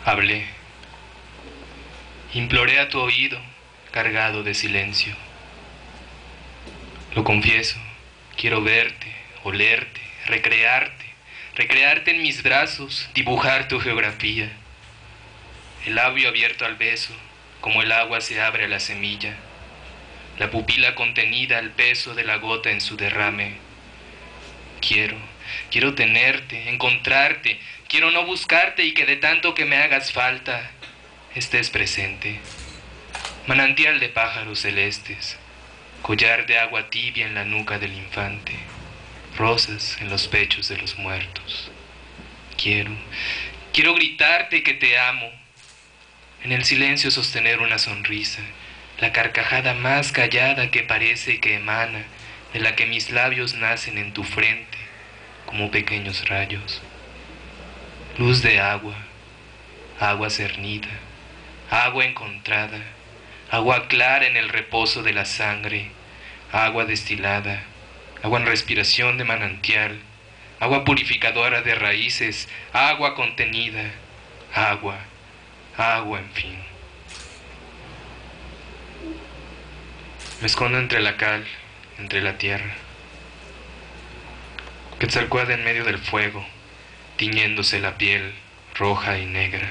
Hablé. Imploré a tu oído, cargado de silencio. Lo confieso, quiero verte, olerte, recrearte en mis brazos, dibujar tu geografía. El labio abierto al beso, como el agua se abre a la semilla. La pupila contenida al peso de la gota en su derrame. Quiero tenerte, encontrarte, quiero no buscarte y que de tanto que me hagas falta, estés presente. Manantial de pájaros celestes, collar de agua tibia en la nuca del infante, rosas en los pechos de los muertos. Quiero gritarte que te amo, en el silencio sostener una sonrisa, la carcajada más callada que parece que emana, de la que mis labios nacen en tu frente, como pequeños rayos. Luz de agua, agua cernida, agua encontrada, agua clara en el reposo de la sangre, agua destilada, agua en respiración de manantial, agua purificadora de raíces, agua contenida, agua, en fin. Me escondo entre la cal, entre la tierra. Quetzalcóatl en medio del fuego, tiñéndose la piel roja y negra.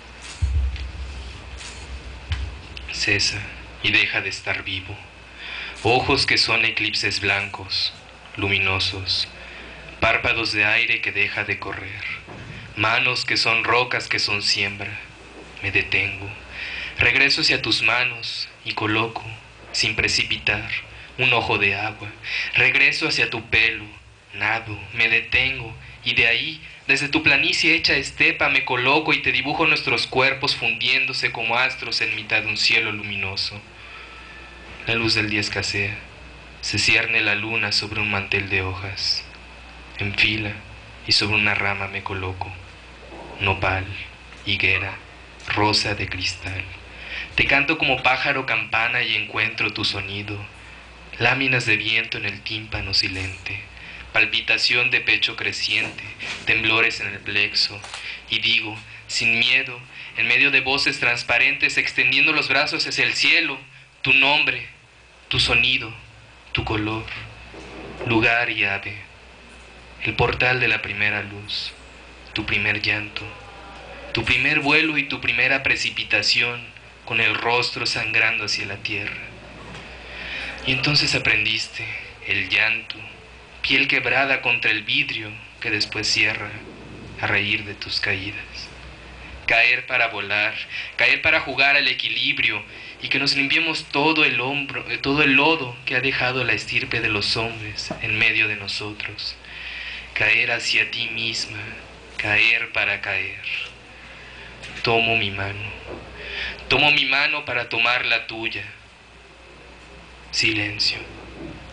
Cesa y deja de estar vivo. Ojos que son eclipses blancos, luminosos. Párpados de aire que deja de correr. Manos que son rocas que son siembra. Me detengo. Regreso hacia tus manos y coloco, sin precipitar, un ojo de agua. Regreso hacia tu pelo, nado, me detengo, y de ahí, desde tu planicie hecha estepa, me coloco y te dibujo nuestros cuerpos fundiéndose como astros en mitad de un cielo luminoso. La luz del día escasea, se cierne la luna sobre un mantel de hojas. En fila y sobre una rama me coloco, nopal, higuera, rosa de cristal. Te canto como pájaro campana y encuentro tu sonido, láminas de viento en el tímpano silente, palpitación de pecho creciente, temblores en el plexo, y digo, sin miedo, en medio de voces transparentes, extendiendo los brazos hacia el cielo, tu nombre, tu sonido, tu color, lugar y ave, el portal de la primera luz, tu primer llanto, tu primer vuelo y tu primera precipitación, con el rostro sangrando hacia la tierra. Y entonces aprendiste el llanto, piel quebrada contra el vidrio que después cierra, a reír de tus caídas. Caer para volar, caer para jugar al equilibrio y que nos limpiemos todo el lodo que ha dejado la estirpe de los hombres en medio de nosotros. Caer hacia ti misma, caer para caer. Tomo mi mano para tomar la tuya. Silencio.